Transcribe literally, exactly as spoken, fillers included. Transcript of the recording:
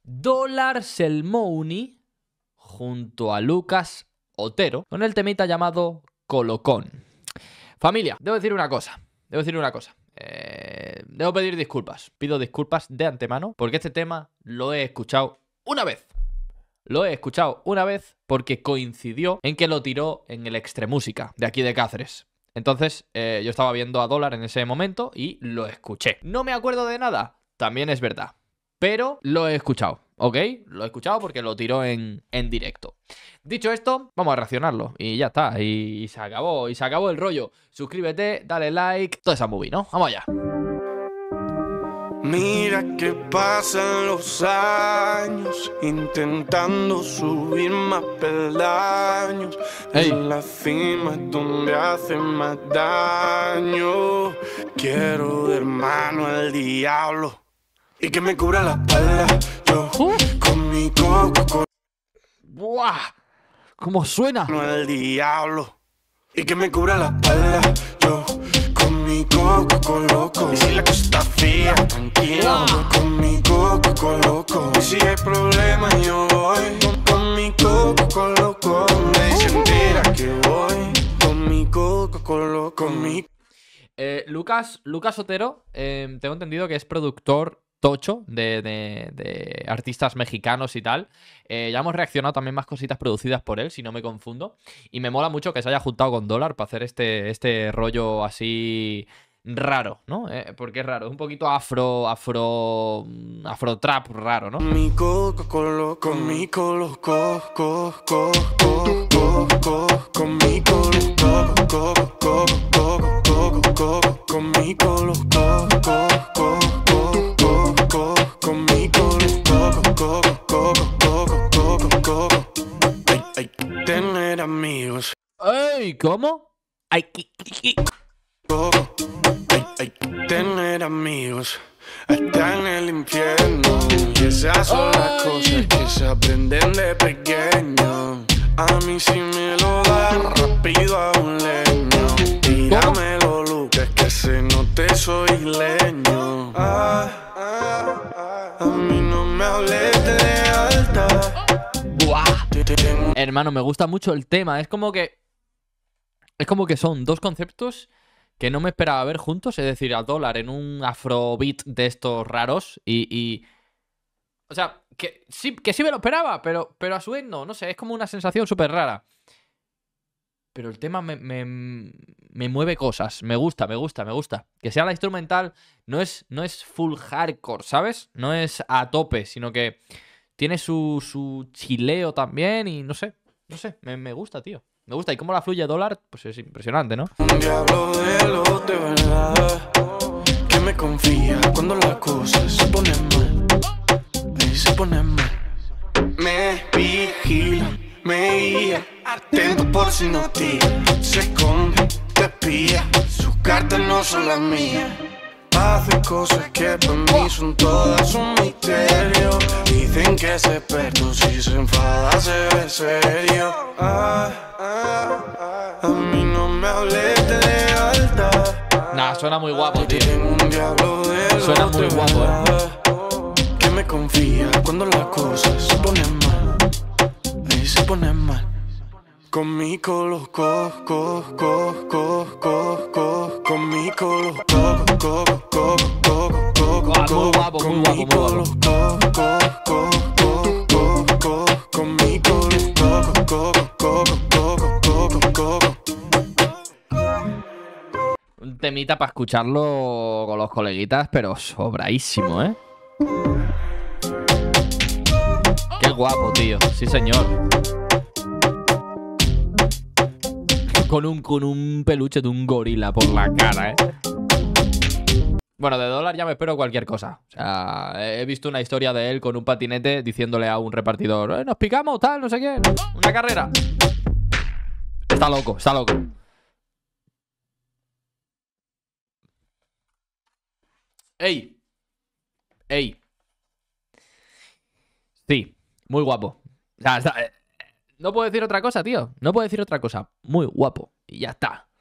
Dólar Selmouni junto a Lucas Otero con el temita llamado Colocón. Familia, debo decir una cosa. Debo decir una cosa. Eh, debo pedir disculpas. Pido disculpas de antemano porque este tema lo he escuchado una vez. Lo he escuchado una vez porque coincidió en que lo tiró en el Extremúsica de aquí de Cáceres. Entonces, eh, yo estaba viendo a Dólar en ese momento y lo escuché. No me acuerdo de nada, también es verdad. Pero lo he escuchado, ¿ok? Lo he escuchado porque lo tiró en, en directo. Dicho esto, vamos a reaccionarlo. Y ya está, y, y se acabó, y se acabó el rollo. Suscríbete, dale like, toda esa movie, ¿no? Vamos allá. Mira que pasan los años intentando subir más peldaños. Ey. En la cima es donde hace más daño. Quiero de hermano al diablo y que me cubra la espalda. Yo Uh. con mi coco con ¡Buah! ¿Cómo suena? al diablo y que me cubra la espalda. Yo con mi coco con loco. Y si la cosa está fría, tranquila, voy con mi coco con loco. Y si hay problema yo voy con, con mi coco con loco. Me dicen tira que voy con mi coco con loco. Con mi... Eh, Lucas, Lucas Otero, eh, tengo entendido que es productor tocho de, de, de artistas mexicanos y tal. Eh, ya hemos reaccionado también más cositas producidas por él, si no me confundo. Y me mola mucho que se haya juntado con Dólar para hacer este, este rollo así raro, ¿no? Eh, porque es raro, es un poquito afro, afro, afro trap raro, ¿no? Con mi coco con loco. Con mi colo, co, co, co, co, co, co. Con mi colo, co, co, co, co, co, co. Con mi colo, co, co, co, co, co, co. Con mi colo, co, co, co, co, co, co. Ay, ay, tener amigos. ¡Ey! ¿Cómo? ¡Ay! qui- qui- qui- Coco. Ay, ay, tener amigos hasta en el infierno. Y esas son las Ay. cosas que se aprenden de pequeño. A mí si me lo da rápido a un leño. Tíramelo, Lucas, que se note soy leño. Ah, ah, ah, a mí no me hables de lealtad. ¡Buah! Te- te- tengo Hermano, me gusta mucho el tema. Es como que. Es como que son dos conceptos que no me esperaba ver juntos. Es decir, a Dólar en un afrobeat de estos raros. Y. y- o sea, que sí, que sí me lo esperaba, pero, pero a su vez no. No sé, es como una sensación súper rara. Pero el tema me, me, me mueve cosas. Me gusta, me gusta, me gusta. Que sea la instrumental no es, no es full hardcore, ¿sabes? No es a tope, sino que tiene su, su chileo también y no sé. No sé, me, me gusta, tío. Me gusta. Y cómo la fluye Dólar, pues es impresionante, ¿no? un diablo de los de verdad que me confía cuando las cosas se ponen mal. Ahí se ponen mal. Me vigila, me guía, atento por si no tira. Se esconde, te espía, sus cartas no son las mías. Hace cosas que para mí son todas un misterio. Dicen que es experto, si se enfada se ve serio. Ah, ah, ah, a mí no me hables de lealtad. Nah, suena muy guapo, tío. Tengo un diablo de los Suena muy de guapo, eh. verdad que me confía cuando las cosas se ponen mal. Ahí se ponen mal. Con mi colo, co, co, co, co, co, co. Con mi colo, co, co, co, co, co, Ah, co. muy guapo, Con muy guapo, mi muy colo, co, co, co, co, co, co. Con mi colo, co, co, co, co, co, co, co. Un temita para escucharlo con los coleguitas, pero sobradísimo, ¿eh? Qué guapo, tío. Sí, señor. Con un, con un peluche de un gorila por la cara, ¿eh? Bueno, de Dólar ya me espero cualquier cosa. O sea, he visto una historia de él con un patinete diciéndole a un repartidor, eh, nos picamos, tal, no sé qué. Una carrera. Está loco, está loco. ¡Ey! ¡Ey! Sí, muy guapo. O sea, está- eh, no puedo decir otra cosa, tío. No puedo decir otra cosa. Muy guapo. Y ya está.